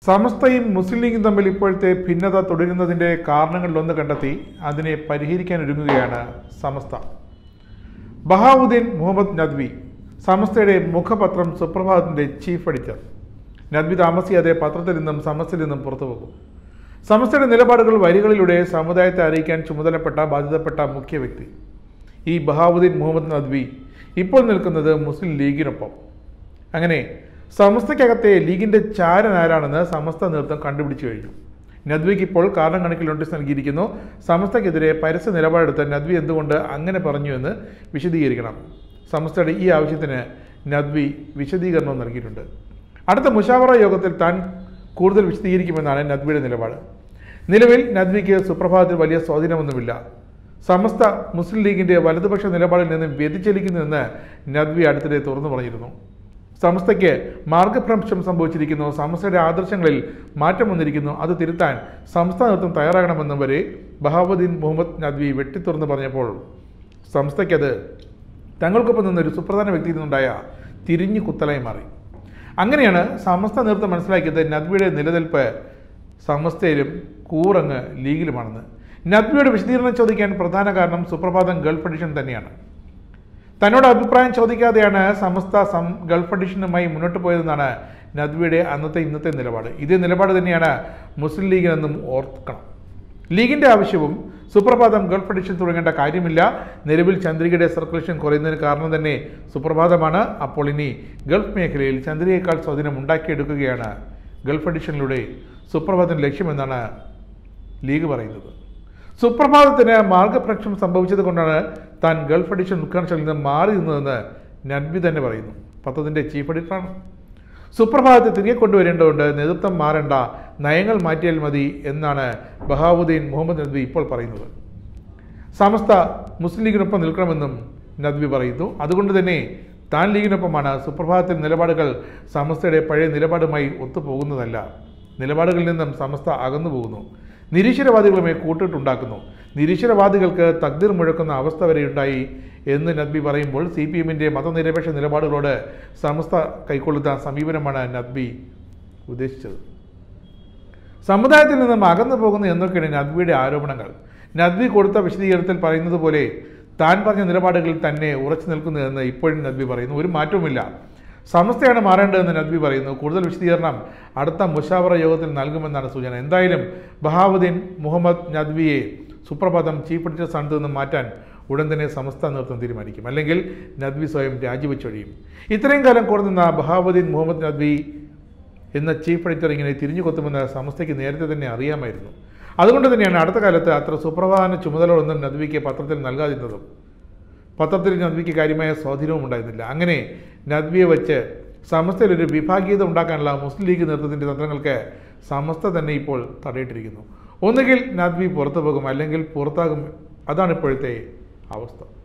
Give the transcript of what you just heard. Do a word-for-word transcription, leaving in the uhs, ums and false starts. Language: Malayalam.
സമസ്തയും മുസ്ലിം ലീഗും തമ്മിൽ ഇപ്പോഴത്തെ ഭിന്നത തുടരുന്നതിൻ്റെ കാരണങ്ങളിലൊന്ന് കണ്ടെത്തി അതിനെ പരിഹരിക്കാൻ ഒരുങ്ങുകയാണ് സമസ്ത. ബഹാവുദ്ദീൻ മുഹമ്മദ് നദ്വി, സമസ്തയുടെ മുഖപത്രം സുപ്രഭാതത്തിൻ്റെ ചീഫ് എഡിറ്റർ. നദ്വി താമസിയാതെ പത്രത്തിൽ നിന്നും സമസ്തയിൽ നിന്നും പുറത്തുപോകും. സമസ്തയുടെ നിലപാടുകൾ വരികളിലൂടെ സമുദായത്തെ അറിയിക്കാൻ ചുമതലപ്പെട്ട ബാധ്യതപ്പെട്ട മുഖ്യ വ്യക്തി. ഈ ബഹാവുദ്ദീൻ മുഹമ്മദ് നദ്വി ഇപ്പോൾ നിൽക്കുന്നത് മുസ്ലിം ലീഗിനൊപ്പം. അങ്ങനെ സമസ്തയ്ക്കകത്തെ ലീഗിൻ്റെ ചാരൻ ആരാണെന്ന് സമസ്ത നേതൃത്വം കണ്ടുപിടിച്ചു കഴിഞ്ഞു. നദ്വിക്ക് ഇപ്പോൾ കാരണം കണക്കിൽ നോട്ടീസ് നൽകിയിരിക്കുന്നു. സമസ്തയ്ക്കെതിരെ പരസ്യ നിലപാടെടുത്ത നദ്വി എന്തുകൊണ്ട് അങ്ങനെ പറഞ്ഞു എന്ന് വിശദീകരിക്കണം. സമസ്തയുടെ ഈ ആവശ്യത്തിന് നദ്വി വിശദീകരണവും നൽകിയിട്ടുണ്ട്. അടുത്ത മുശാവറ യോഗത്തിൽ താൻ കൂടുതൽ വിശദീകരിക്കുമെന്നാണ് നദ്വിയുടെ നിലപാട്. നിലവിൽ നദ്വിക്ക് സുപ്രഭാതത്തിൽ വലിയ സ്വാധീനമൊന്നുമില്ല. സമസ്ത മുസ്ലിം ലീഗിൻ്റെ വലതുപക്ഷ നിലപാടിൽ നിന്ന് വ്യതിചലിക്കുന്നുവെന്ന് നദ്വി അടുത്തിടെ തുറന്നു പറഞ്ഞിരുന്നു. സമസ്തയ്ക്ക് മാർഗഭ്രംശം സംഭവിച്ചിരിക്കുന്നു, സമസ്തയുടെ ആദർശങ്ങളിൽ മാറ്റം വന്നിരിക്കുന്നു, അത് തിരുത്താൻ സംസ്ഥാന നേതൃത്വം തയ്യാറാകണമെന്നും വരെ ബഹാവുദ്ദീൻ മുഹമ്മദ് നദ്വി വെട്ടിത്തുറന്ന് പറഞ്ഞപ്പോൾ സംസ്ഥയ്ക്കത് തങ്ങൾക്കൊപ്പം നിന്നൊരു സുപ്രധാന വ്യക്തിയിൽ നിന്നുണ്ടായ തിരിഞ്ഞു കുത്തലായി മാറി. അങ്ങനെയാണ് സമസ്ത നേതൃത്വം മനസ്സിലാക്കിയത് നദ്വിയുടെ നിലനിൽപ്പ് സമസ്തയിലും കൂറങ്ങ് ലീഗിലുമാണെന്ന്. നദ്വിയുടെ വിശദീകരണം ചോദിക്കാൻ പ്രധാന കാരണം സുപ്രഭാതം ഗൾഫ് എഡിഷൻ തന്നെയാണ്. തന്നോട് അഭിപ്രായം ചോദിക്കാതെയാണ് സമസ്ത സം ഗൾഫ് എഡിഷനുമായി മുന്നോട്ട് പോയതെന്നാണ് നദ്വിയുടെ അന്നത്തെ ഇന്നത്തെ നിലപാട്. ഇതേ നിലപാട് തന്നെയാണ് മുസ്ലിം ലീഗിനെന്നും ഓർക്കണം. ലീഗിൻ്റെ ആവശ്യവും സുപ്രഭാതം ഗൾഫ് എഡിഷൻ തുടങ്ങേണ്ട കാര്യമില്ല. നിലവിൽ ചന്ദ്രികയുടെ സർക്കുലേഷൻ കുറയുന്നതിന് കാരണം തന്നെ സുപ്രഭാതമാണ്. അപ്പോൾ ഇനി ഗൾഫ് മേഖലയിൽ ചന്ദ്രികയേക്കാൾ സ്വാധീനം ഉണ്ടാക്കിയെടുക്കുകയാണ് ഗൾഫ് എഡിഷനിലൂടെ സുപ്രഭാതത്തിൻ്റെ ലക്ഷ്യമെന്നാണ് ലീഗ് പറയുന്നത്. സുപ്രഭാതത്തിന് മാർഗഭ്രംശം സംഭവിച്ചത് കൊണ്ടാണ് താൻ ഗൾഫ് എഡിഷൻ ഉദ്ഘാടനത്തിൽ നിന്ന് മാറി നിന്നതെന്ന് നദ്വി തന്നെ പറയുന്നു. പത്രത്തിൻ്റെ ചീഫ് എഡിറ്ററാണ്. സുപ്രഭാതത്തെ തിരികെ കൊണ്ടുവരേണ്ടതുകൊണ്ട് നേതൃത്വം മാറേണ്ട, നയങ്ങൾ മാറ്റിയാൽ മതി എന്നാണ് ബഹാവുദ്ദീൻ മുഹമ്മദ് നദ്വി ഇപ്പോൾ പറയുന്നത്. സമസ്ത മുസ്ലിം ലീഗിനൊപ്പം നിൽക്കണമെന്നും നദ്വി പറയുന്നു. അതുകൊണ്ട് തന്നെ താൻ ലീഗിനൊപ്പമാണ്. സുപ്രഭാതത്തിൽ നിലപാടുകൾ സമസ്തയുടെ പഴയ നിലപാടുമായി ഒത്തുപോകുന്നതല്ല. നിലപാടുകളിൽ നിന്നും സമസ്ത അകന്നു പോകുന്നു. നിരീശ്വരവാദികളുമായി കൂട്ടിട്ടുണ്ടാക്കുന്നു. നിരീശ്വരവാദികൾക്ക് തക്ദീർ മുഴക്കുന്ന അവസ്ഥ വരെയുണ്ടായി എന്ന് നദ്വി പറയുമ്പോൾ സി പി എമ്മിൻ്റെ മതനിരപേക്ഷ നിലപാടുകളോട് സമസ്ത കൈക്കൊള്ളുന്ന സമീപനമാണ് നദ്വി ഉദ്ദേശിച്ചത്. സമുദായത്തിൽ നിന്നും അകന്നു പോകുന്നു എന്നൊക്കെയാണ് നദ്വിയുടെ ആരോപണങ്ങൾ. നദ്വി കൊടുത്ത വിശദീകരണത്തിൽ പറയുന്നത് പോലെ താൻ പറഞ്ഞ നിലപാടുകളിൽ തന്നെ ഉറച്ചു നിൽക്കുന്നു എന്ന് ഇപ്പോഴും നദ്വി പറയുന്നു. ഒരു മാറ്റവുമില്ല. സമസ്തയാണ് മാറേണ്ടതെന്ന് നദ്വി പറയുന്നു. കൂടുതൽ വിശദീകരണം അടുത്ത മുശാവറ യോഗത്തിൽ നൽകുമെന്നാണ് സൂചന. എന്തായാലും ബഹാവുദ്ദീൻ മുഹമ്മദ് നദ്വിയെ സുപ്രഭാതം ചീഫ് എഡിറ്റർ സ്ഥാനത്ത് നിന്നും മാറ്റാൻ ഉടൻ തന്നെ സമസ്ത നേതൃത്വം തീരുമാനിക്കും. അല്ലെങ്കിൽ നദ്വി സ്വയം രാജിവെച്ചൊഴിയും. ഇത്രയും കാലം കുറഞ്ഞ ബഹാവുദ്ദീൻ മുഹമ്മദ് നദ്വി എന്ന ചീഫ് എഡിറ്റർ ഇങ്ങനെ തിരിഞ്ഞു കൊത്തുമെന്ന് സമസ്തയ്ക്ക് നേരത്തെ തന്നെ അറിയാമായിരുന്നു. അതുകൊണ്ട് തന്നെയാണ് അടുത്ത കാലത്ത് അത്ര സുപ്രധാന ചുമതലകളൊന്നും നദ്വിക്ക് പത്രത്തിൽ നൽകാതിരുന്നതും. പത്രത്തിൽ നദ്വിക്ക് കാര്യമായ സ്വാധീനവും ഉണ്ടായിരുന്നില്ല. അങ്ങനെ നദ്വിയെ വെച്ച് സമസ്തയിൽ ഒരു വിഭാഗീയത ഉണ്ടാക്കാനുള്ള മുസ്ലിം ലീഗ് നേതൃത്വത്തിൻ്റെ തന്ത്രങ്ങൾക്ക് സമസ്ത തന്നെ ഇപ്പോൾ തടയിട്ടിരിക്കുന്നു. ഒന്നുകിൽ നദ്വി പുറത്തു പോകും, അല്ലെങ്കിൽ പുറത്താകും. അതാണ് ഇപ്പോഴത്തെ അവസ്ഥ.